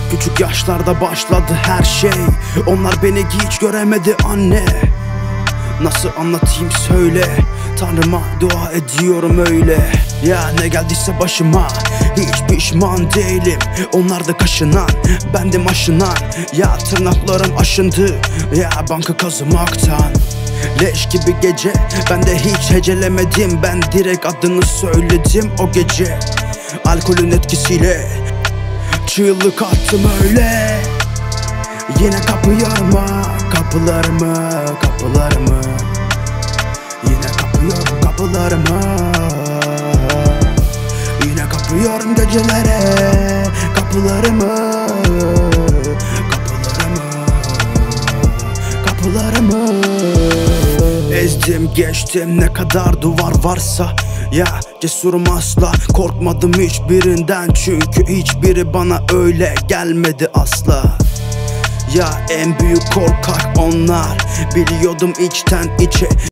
Küçük yaşlarda başladı her şey. Onlar beni hiç göremedi anne. Nasıl anlatayım söyle. Tanrıma dua ediyorum öyle. Ya ne geldiyse başıma hiç pişman değilim. Onlar da kaşınan, bendim aşınan. Ya tırnaklarım aşındı ya banka kazımaktan. Leş gibi gece, ben de hiç hecelemedim. Ben direkt adını söyledim o gece. Alkolün etkisiyle çığlık attım öyle. Yine kapıyorum kapılarımı, kapılarımı. Yine kapıyorum kapılarımı. Yine kapıyorum gecelere kapılarımı, kapılarımı, kapılarımı. Ezdim geçtim ne kadar duvar varsa. Ya cesurum asla, korkmadım hiçbirinden. Çünkü hiçbiri bana öyle gelmedi asla. Ya en büyük korkak onlar, biliyordum içten içe.